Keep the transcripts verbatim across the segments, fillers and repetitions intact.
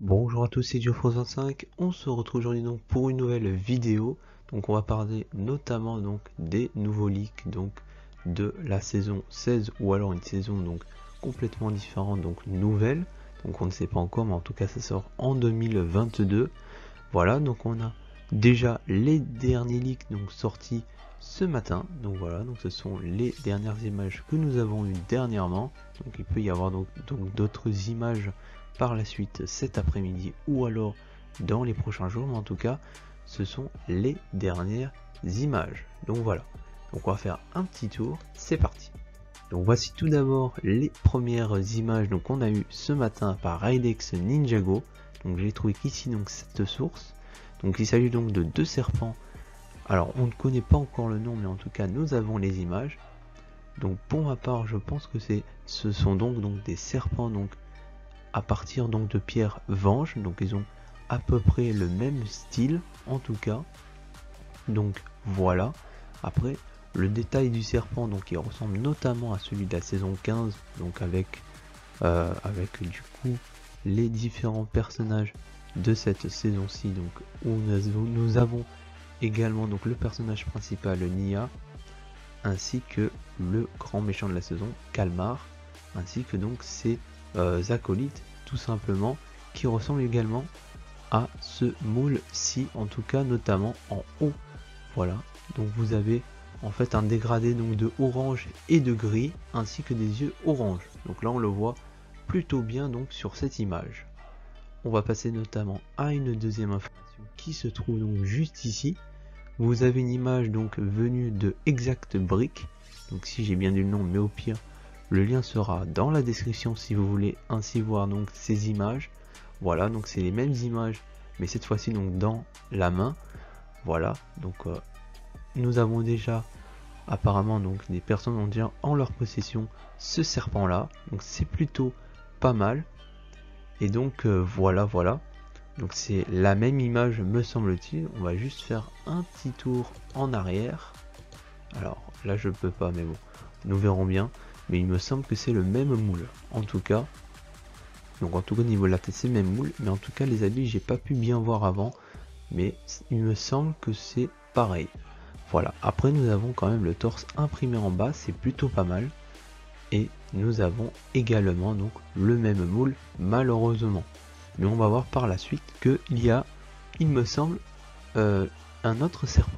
Bonjour à tous, c'est Geoffroy vingt-cinq. On se retrouve aujourd'hui donc pour une nouvelle vidéo. Donc on va parler notamment donc des nouveaux leaks donc de la saison seize, ou alors une saison donc complètement différente, donc nouvelle. Donc on ne sait pas encore, mais en tout cas ça sort en deux mille vingt-deux. Voilà, donc on a déjà les derniers leaks donc sortis ce matin. Donc voilà, donc ce sont les dernières images que nous avons eues dernièrement. Donc il peut y avoir donc donc d'autres images par la suite cet après-midi ou alors dans les prochains jours, mais en tout cas ce sont les dernières images. Donc voilà, donc on va faire un petit tour, c'est parti. Donc voici tout d'abord les premières images donc qu'on a eu ce matin par Raidex Ninjago. Donc j'ai trouvé qu'ici donc cette source. Donc il s'agit donc de deux serpents. Alors on ne connaît pas encore le nom, mais en tout cas nous avons les images. Donc pour ma part je pense que c'est ce sont donc donc des serpents donc à partir donc de pierre venge. Donc ils ont à peu près le même style en tout cas. Donc voilà. Après le détail du serpent, donc il ressemble notamment à celui de la saison quinze, donc avec euh, avec du coup les différents personnages de cette saison-ci, donc où nous, nous avons également donc le personnage principal Nia, ainsi que le grand méchant de la saison Kalmar, ainsi que donc ses euh, acolytes tout simplement, qui ressemblent également à ce moule-ci, en tout cas notamment en haut. Voilà, donc vous avez en fait un dégradé donc de orange et de gris, ainsi que des yeux orange. Donc là on le voit plutôt bien donc sur cette image. On va passer notamment à une deuxième information qui se trouve donc juste ici. Vous avez une image donc venue de Exact Brick, donc si j'ai bien dit le nom, mais au pire le lien sera dans la description si vous voulez ainsi voir donc ces images. Voilà, donc c'est les mêmes images, mais cette fois-ci donc dans la main. Voilà, donc euh, nous avons déjà apparemment donc des personnes ont déjà en leur possession ce serpent là, donc c'est plutôt pas mal. Et donc euh, voilà, voilà. Donc c'est la même image me semble-t-il. On va juste faire un petit tour en arrière. Alors là je peux pas, mais bon, nous verrons bien. Mais il me semble que c'est le même moule, en tout cas. Donc en tout cas au niveau de la tête c'est le même moule, mais en tout cas les habits j'ai pas pu bien voir avant. Mais il me semble que c'est pareil. Voilà, après nous avons quand même le torse imprimé en bas, c'est plutôt pas mal. Et nous avons également donc le même moule malheureusement. Mais on va voir par la suite qu'il y a, il me semble, euh, un autre serpent.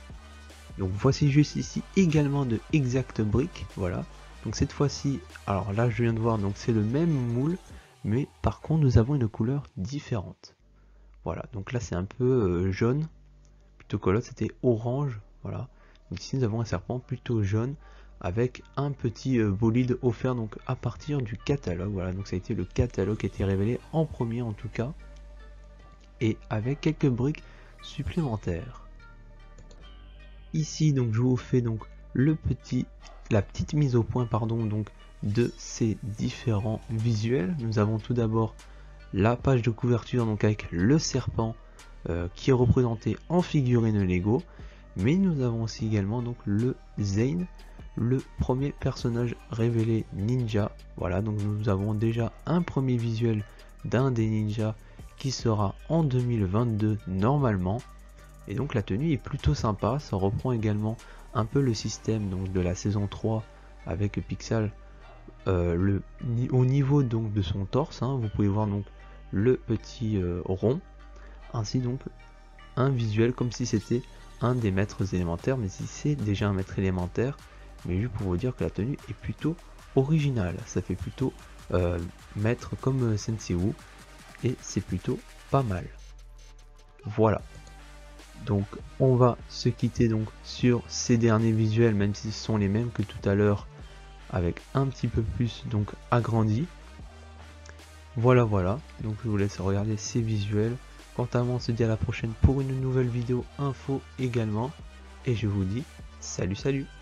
Donc voici juste ici également de Exact Brick, voilà. Donc cette fois-ci, alors là je viens de voir, donc c'est le même moule, mais par contre nous avons une couleur différente. Voilà, donc là c'est un peu euh, jaune, plutôt que l'autre c'était orange, voilà. Donc ici nous avons un serpent plutôt jaune, avec un petit euh, bolide offert donc à partir du catalogue, voilà. Donc ça a été le catalogue qui a été révélé en premier en tout cas, et avec quelques briques supplémentaires. Ici donc je vous fais donc le petit la petite mise au point pardon donc de ces différents visuels. Nous avons tout d'abord la page de couverture donc avec le serpent euh, qui est représenté en figurine Lego, mais nous avons aussi également donc le Zane, le premier personnage révélé ninja. Voilà, donc nous avons déjà un premier visuel d'un des ninjas qui sera en deux mille vingt-deux normalement. Et donc la tenue est plutôt sympa, ça reprend également un peu le système donc de la saison trois avec Pixel euh, le, au niveau donc de son torse, hein, vous pouvez voir donc le petit euh, rond, ainsi donc un visuel comme si c'était un des maîtres élémentaires, mais si c'est déjà un maître élémentaire, mais juste pour vous dire que la tenue est plutôt originale, ça fait plutôt euh, maître comme euh, Sensei Wu, et c'est plutôt pas mal. Voilà. Donc on va se quitter donc sur ces derniers visuels, même si ce sont les mêmes que tout à l'heure, avec un petit peu plus donc agrandi. Voilà voilà, donc je vous laisse regarder ces visuels. Quant à moi on se dit à la prochaine pour une nouvelle vidéo info également, et je vous dis salut salut.